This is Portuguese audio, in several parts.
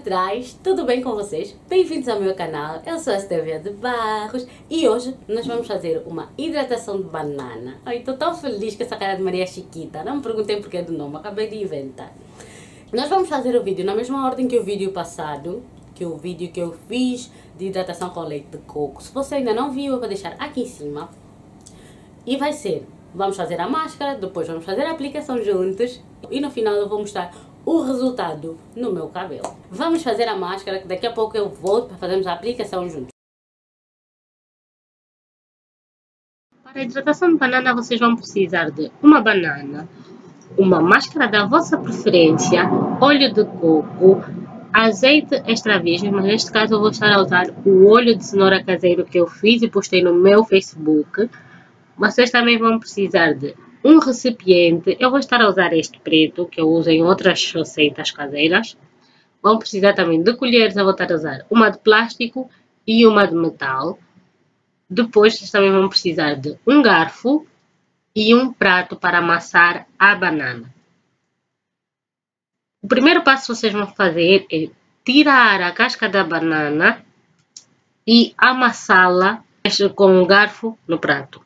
atrás, tudo bem com vocês? Bem-vindos ao meu canal, eu sou a Estevia de Barros e hoje nós vamos fazer uma hidratação de banana. Ai, estou tão feliz com essa cara de Maria Chiquita, não me perguntem porquê do nome, acabei de inventar. Nós vamos fazer o vídeo na mesma ordem que o vídeo passado, que o vídeo que eu fiz de hidratação com leite de coco. Se você ainda não viu, eu vou deixar aqui em cima. E vai ser, vamos fazer a máscara, depois vamos fazer a aplicação juntos e no final eu vou mostrar o resultado no meu cabelo. Vamos fazer a máscara, que daqui a pouco eu volto para fazermos a aplicação juntos. Para a hidratação de banana vocês vão precisar de uma banana, uma máscara da vossa preferência, óleo de coco, azeite extra virgem, mas neste caso eu vou estar a usar o óleo de cenoura caseiro que eu fiz e postei no meu Facebook. Vocês também vão precisar de um recipiente, eu vou estar a usar este preto, que eu uso em outras receitas caseiras. Vão precisar também de colheres, eu vou estar a usar uma de plástico e uma de metal. Depois vocês também vão precisar de um garfo e um prato para amassar a banana. O primeiro passo que vocês vão fazer é tirar a casca da banana e amassá-la com o garfo no prato.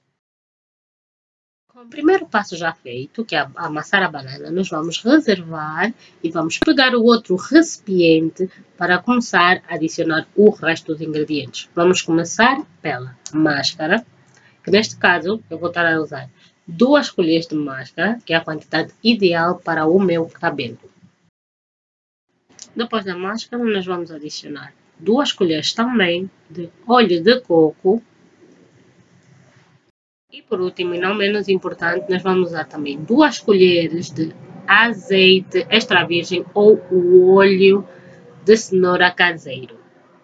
Com o primeiro passo já feito, que é amassar a banana, nós vamos reservar e vamos pegar o outro recipiente para começar a adicionar o resto dos ingredientes. Vamos começar pela máscara, que neste caso eu vou estar a usar 2 colheres de máscara, que é a quantidade ideal para o meu cabelo. Depois da máscara, nós vamos adicionar 2 colheres também de óleo de coco. E por último, e não menos importante, nós vamos usar também 2 colheres de azeite extra virgem ou o óleo de cenoura caseiro.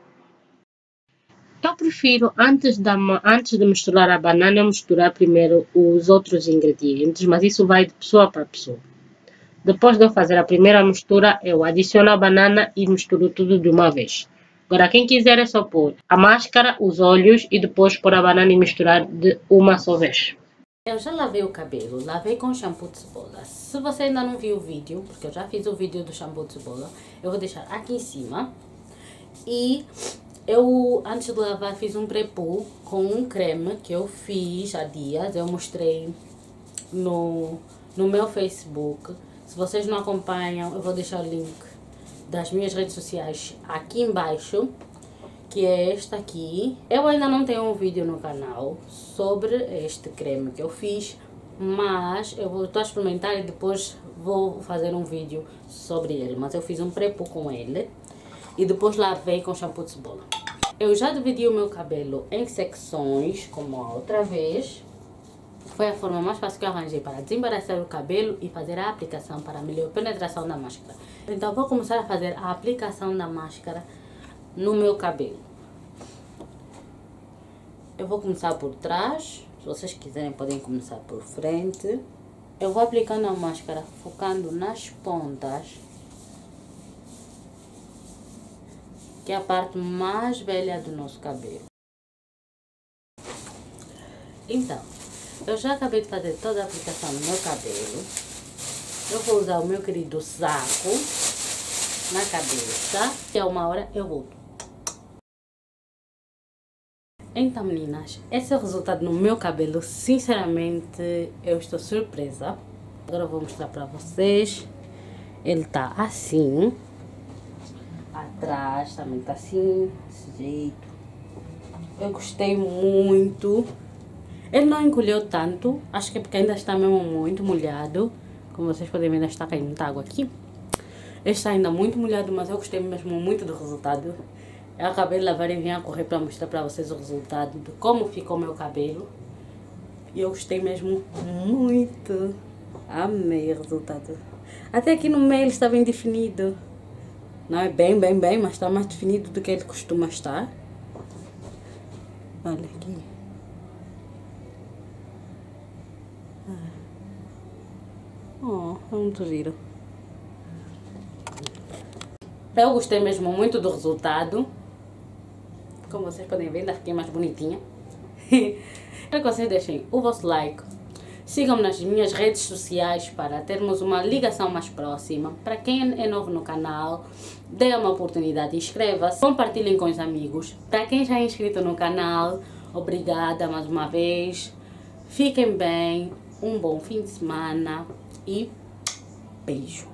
Eu prefiro, antes de misturar a banana, misturar primeiro os outros ingredientes, mas isso vai de pessoa para pessoa. Depois de eu fazer a primeira mistura, eu adiciono a banana e misturo tudo de uma vez. Agora, quem quiser é só pôr a máscara, os olhos e depois pôr a banana e misturar de uma só vez. Eu já lavei o cabelo, lavei com shampoo de cebola. Se você ainda não viu o vídeo, porque eu já fiz o vídeo do shampoo de cebola, eu vou deixar aqui em cima. E eu, antes de lavar, fiz um pré-poo com um creme que eu fiz há dias. Eu mostrei no meu Facebook. Se vocês não acompanham, eu vou deixar o link das minhas redes sociais aqui embaixo, que é esta aqui. Eu ainda não tenho um vídeo no canal sobre este creme que eu fiz, mas eu vou experimentar e depois vou fazer um vídeo sobre ele. Mas eu fiz um pré-poo com ele e depois lavei com shampoo de cebola. Eu já dividi o meu cabelo em secções, como a outra vez. Foi a forma mais fácil que eu arranjei para desembaraçar o cabelo e fazer a aplicação para melhor penetração da máscara. Então vou começar a fazer a aplicação da máscara no meu cabelo. Eu vou começar por trás, se vocês quiserem podem começar por frente. Eu vou aplicando a máscara focando nas pontas, que é a parte mais velha do nosso cabelo. Então, eu já acabei de fazer toda a aplicação no meu cabelo. Eu vou usar o meu querido saco na cabeça. E a 1 hora eu volto. Então, meninas, esse é o resultado no meu cabelo. Sinceramente, eu estou surpresa. Agora eu vou mostrar pra vocês. Ele tá assim. Atrás também tá assim, desse jeito. Eu gostei muito. Ele não encolheu tanto, acho que é porque ainda está mesmo muito molhado. Como vocês podem ver, ainda está caindo muita água aqui. Ele está ainda muito molhado, mas eu gostei mesmo muito do resultado. Eu acabei de lavar e vim a correr para mostrar para vocês o resultado de como ficou meu cabelo. E eu gostei mesmo muito. Amei o resultado. Até aqui no meio ele está bem definido. Não é bem, mas está mais definido do que ele costuma estar. Olha aqui. Oh, é muito giro. Eu gostei mesmo muito do resultado. Como vocês podem ver, ainda fiquei mais bonitinha. Quero que vocês deixem o vosso like. Sigam-me nas minhas redes sociais para termos uma ligação mais próxima. Para quem é novo no canal, dê uma oportunidade, inscreva-se, compartilhem com os amigos. Para quem já é inscrito no canal, obrigada mais uma vez. Fiquem bem, um bom fim de semana e beijo.